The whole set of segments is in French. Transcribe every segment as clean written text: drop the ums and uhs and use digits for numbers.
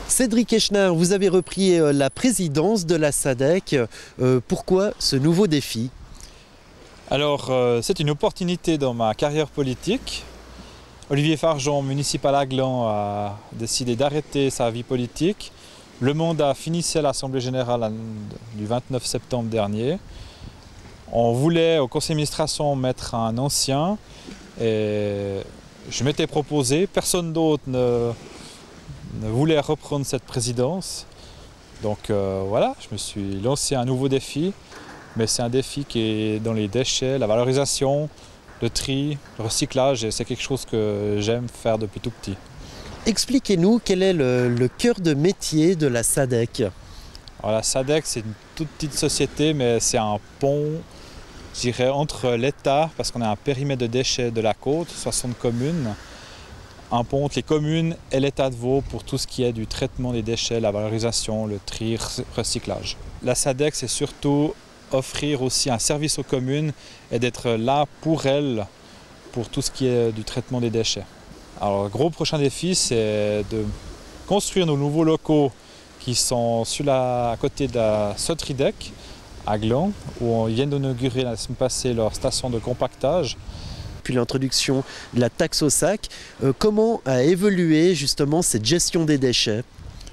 Cédric Echner, vous avez repris la présidence de la SADEC. Pourquoi ce nouveau défi? Alors, c'est une opportunité dans ma carrière politique. Olivier Fargeon, municipal à Gland, a décidé d'arrêter sa vie politique. Le mandat finissait à l'Assemblée générale du 29 septembre dernier. On voulait au conseil d'administration mettre un ancien et je m'étais proposé. Personne d'autre ne voulait reprendre cette présidence. Donc voilà, je me suis lancé un nouveau défi. Mais c'est un défi qui est dans les déchets, la valorisation, le tri, le recyclage, et c'est quelque chose que j'aime faire depuis tout petit. Expliquez-nous quel est le cœur de métier de la SADEC. Alors, la SADEC, c'est une toute petite société, mais c'est un pont, je dirais, entre l'État, parce qu'on a un périmètre de déchets de la côte, 60 communes, un pont entre les communes et l'État de Vaud pour tout ce qui est du traitement des déchets, la valorisation, le tri, le recyclage. La SADEC, c'est surtout offrir aussi un service aux communes et d'être là pour elles, pour tout ce qui est du traitement des déchets. Alors, le gros prochain défi, c'est de construire nos nouveaux locaux qui sont à côté de la Sotridec, à Gland, où ils viennent d'inaugurer la semaine passée leur station de compactage. Puis l'introduction de la taxe au sac, comment a évolué justement cette gestion des déchets?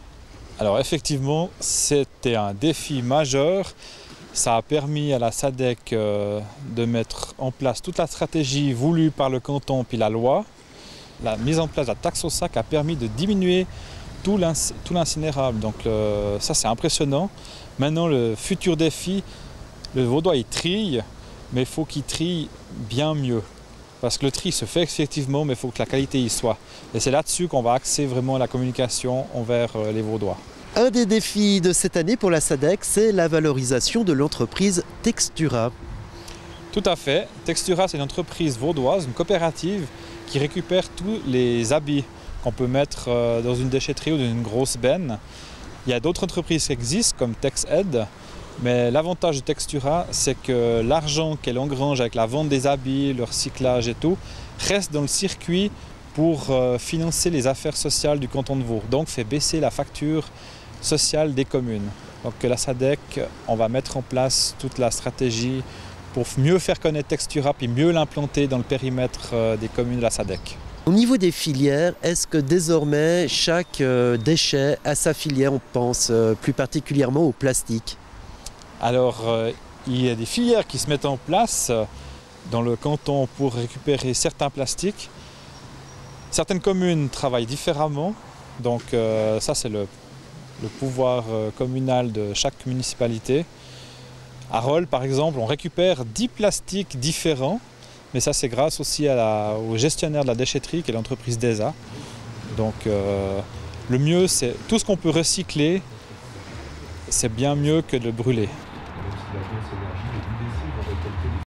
Alors effectivement, c'était un défi majeur. Ça a permis à la SADEC de mettre en place toute la stratégie voulue par le canton puis la loi. La mise en place de la taxe au sac a permis de diminuer tout l'incinérable. Donc ça c'est impressionnant. Maintenant le futur défi, le Vaudois il trie, mais il faut qu'il trie bien mieux. Parce que le tri se fait effectivement, mais il faut que la qualité y soit. Et c'est là-dessus qu'on va axer vraiment la communication envers les Vaudois. Un des défis de cette année pour la SADEC, c'est la valorisation de l'entreprise Textura. Tout à fait. Textura, c'est une entreprise vaudoise, une coopérative qui récupère tous les habits qu'on peut mettre dans une déchetterie ou dans une grosse benne. Il y a d'autres entreprises qui existent comme TexAid, mais l'avantage de Textura, c'est que l'argent qu'elle engrange avec la vente des habits, le recyclage et tout, reste dans le circuit pour financer les affaires sociales du canton de Vaud. Donc fait baisser la facture sociale des communes. Donc la SADEC, on va mettre en place toute la stratégie pour mieux faire connaître Textura puis mieux l'implanter dans le périmètre des communes de la SADEC. Au niveau des filières, est-ce que désormais chaque déchet a sa filière? On pense plus particulièrement au plastique. Alors il y a des filières qui se mettent en place dans le canton pour récupérer certains plastiques. Certaines communes travaillent différemment, donc ça c'est le pouvoir communal de chaque municipalité. À Rolle, par exemple, on récupère 10 plastiques différents, mais ça c'est grâce aussi au gestionnaire de la déchetterie qui est l'entreprise DESA. Donc le mieux, c'est tout ce qu'on peut recycler, c'est bien mieux que de le brûler.